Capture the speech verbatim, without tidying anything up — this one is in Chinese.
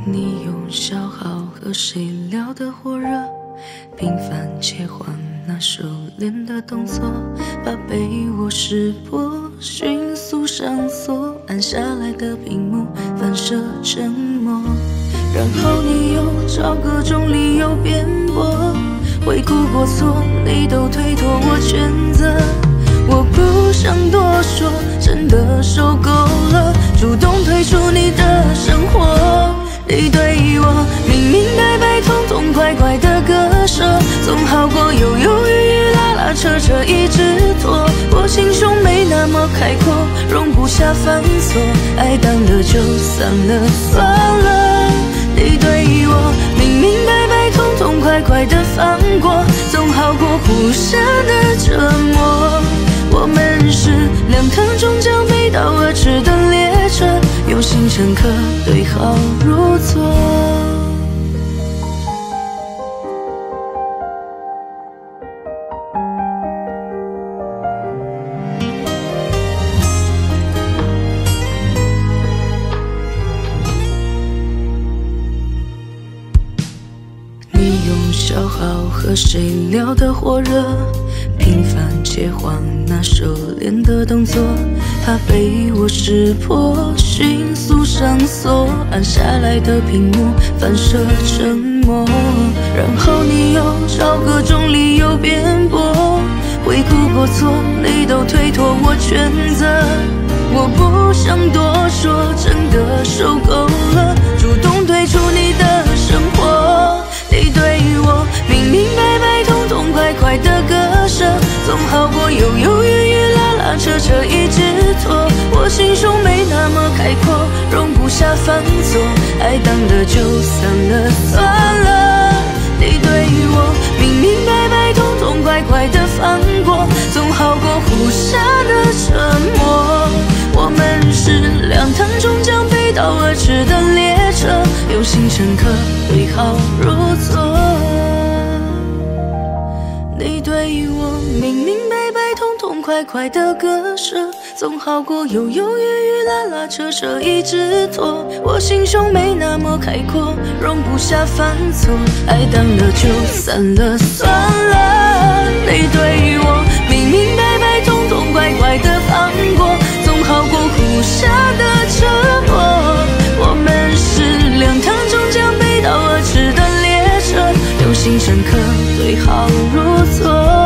你用消耗和谁聊得火热，频繁切换那熟练的动作，把被窝识破，迅速上锁，按下来的屏幕反射沉默，然后你又找各种理由辩驳，回顾过错，你都推脱我全责。我不想多说，真的受够了，主动退出你的生活。你对我明明白白、痛痛快快的割舍，总好过犹犹豫豫、拉拉扯扯一直拖。我心胸没那么开阔，容不下反锁，爱淡了就散了，算了。你对我明明白白、痛痛快快的放过，总好过互相的折磨。我们是两趟终将背道而驰的列车，用心深刻对号入座。你用消耗和谁聊得火热，频繁切换那熟练的动作，怕被我识破，迅速上锁，按下来的屏幕反射沉默，然后你又找各种理由辩驳，回顾过错，你都推脱我全责。我不想多说，真的受够了，主动退出你的生活。你对我明明白白、痛痛快快的割舍，总好过犹犹豫豫、拉拉扯扯一直拖。我心胸没那么开阔，容不下反锁，爱淡了就散了，算了。你对我明明白白、痛痛快快的放过，总好过互相的沉默。我们是两趟终将背道而驰的列车，用心深刻对号入座。你对我明明白白、痛痛快快的割舍，总好过犹犹豫豫、拉拉扯扯一直拖。我心胸没那么开阔，容不下犯错，爱淡了就散了，算了。你对我明明白白、痛痛快快的放过，总好过互相的折磨。我们是两趟终将背道而驰的列车，用心深刻对号入座。